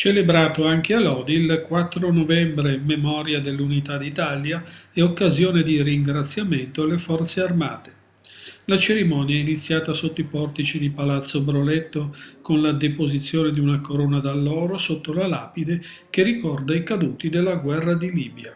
Celebrato anche a Lodi il 4 novembre in memoria dell'Unità d'Italia e occasione di ringraziamento alle Forze Armate. La cerimonia è iniziata sotto i portici di Palazzo Broletto con la deposizione di una corona d'alloro sotto la lapide che ricorda i caduti della guerra di Libia.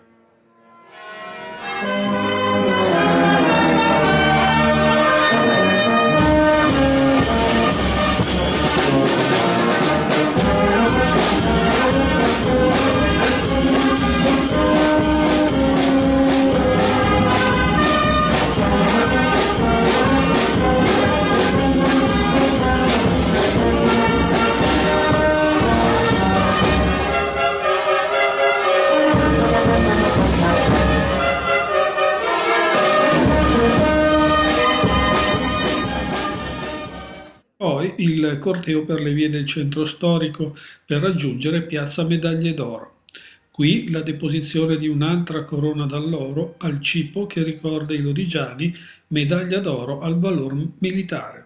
Poi il corteo per le vie del centro storico per raggiungere Piazza Medaglie d'Oro. Qui la deposizione di un'altra corona d'alloro al cipo che ricorda i lodigiani, medaglia d'oro al valor militare.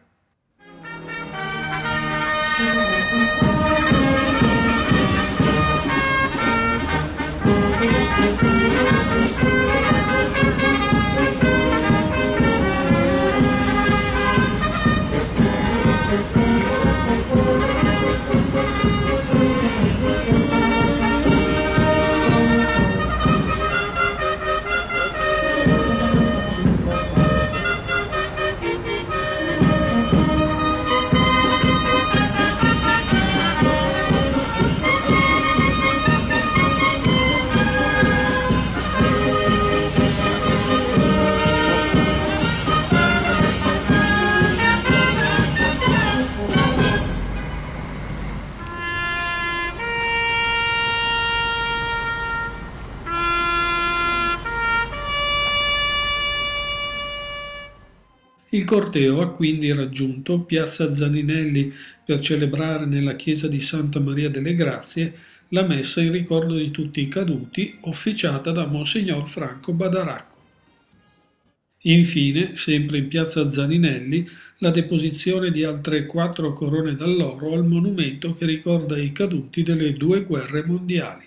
Il corteo ha quindi raggiunto Piazza Zaninelli per celebrare nella chiesa di Santa Maria delle Grazie la messa in ricordo di tutti i caduti, officiata da Monsignor Franco Badaracco. Infine, sempre in Piazza Zaninelli, la deposizione di altre 4 corone d'alloro al monumento che ricorda i caduti delle 2 guerre mondiali.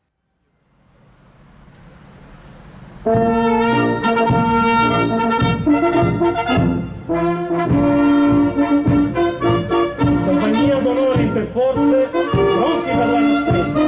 Compagnia d'onore interforze, pronti per la rassegna.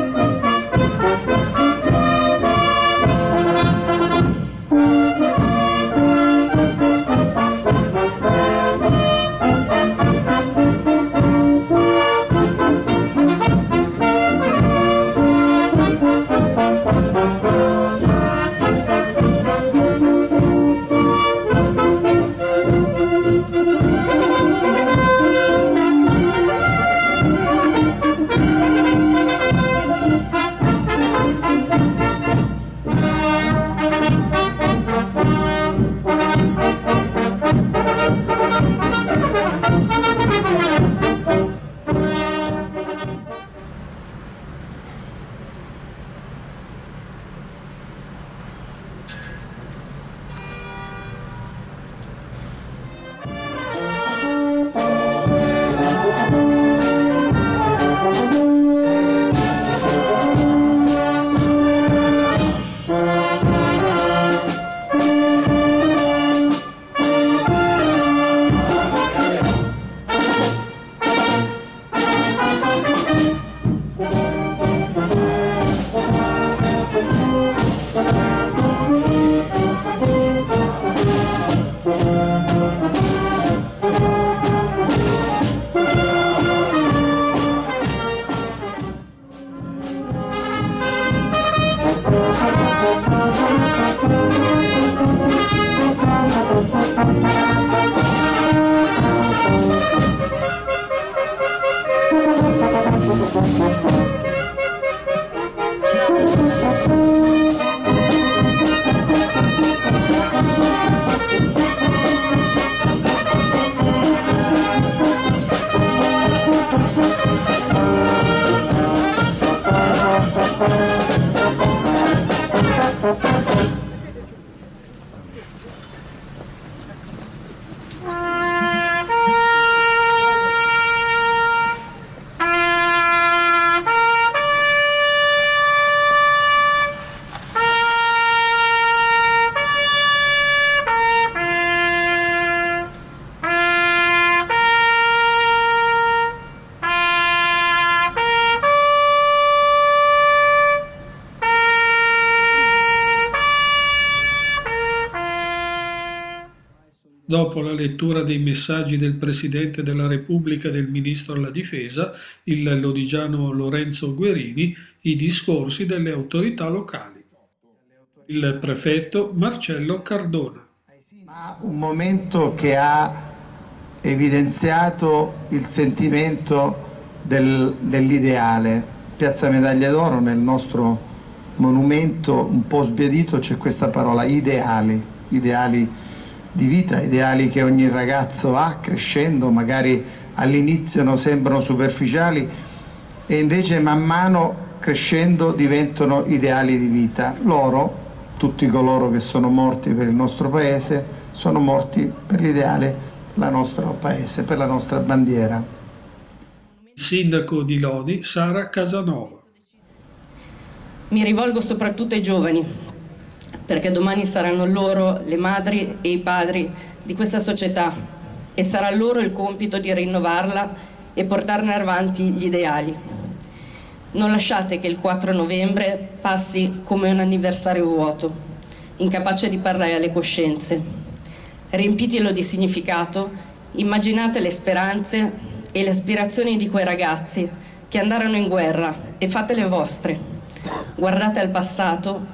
Dopo la lettura dei messaggi del Presidente della Repubblica e del Ministro alla Difesa, il lodigiano Lorenzo Guerini, i discorsi delle autorità locali. Il prefetto Marcello Cardona. Ma un momento che ha evidenziato il sentimento dell'ideale. Piazza Medaglia d'Oro, nel nostro monumento un po' sbiadito, c'è questa parola ideali, ideali di vita, ideali che ogni ragazzo ha crescendo, magari all'inizio sembrano superficiali e invece man mano crescendo diventano ideali di vita. Loro, tutti coloro che sono morti per il nostro paese, sono morti per l'ideale del nostro paese, per la nostra bandiera. Il sindaco di Lodi, Sara Casanova. Mi rivolgo soprattutto ai giovani, perché domani saranno loro le madri e i padri di questa società e sarà loro il compito di rinnovarla e portarne avanti gli ideali. Non lasciate che il 4 novembre passi come un anniversario vuoto, incapace di parlare alle coscienze. Riempitelo di significato, immaginate le speranze e le aspirazioni di quei ragazzi che andarono in guerra e fatele vostre. Guardate al passato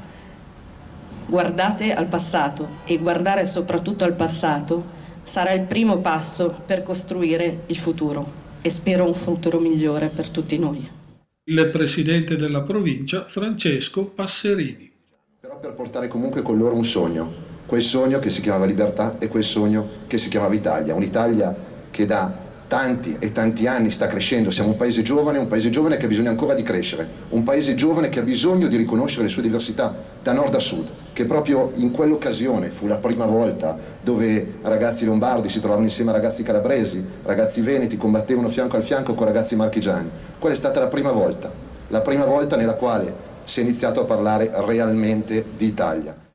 e guardare soprattutto al passato sarà il primo passo per costruire il futuro e spero un futuro migliore per tutti noi. Il presidente della provincia, Francesco Passerini. Però per portare comunque con loro un sogno, quel sogno che si chiamava libertà e quel sogno che si chiamava Italia, un'Italia che da tanti e tanti anni sta crescendo. Siamo un paese giovane che ha bisogno ancora di crescere, un paese giovane che ha bisogno di riconoscere le sue diversità da nord a sud, che proprio in quell'occasione fu la prima volta dove ragazzi lombardi si trovavano insieme a ragazzi calabresi, ragazzi veneti, combattevano fianco al fianco con ragazzi marchigiani. Quella è stata la prima volta nella quale si è iniziato a parlare realmente di Italia.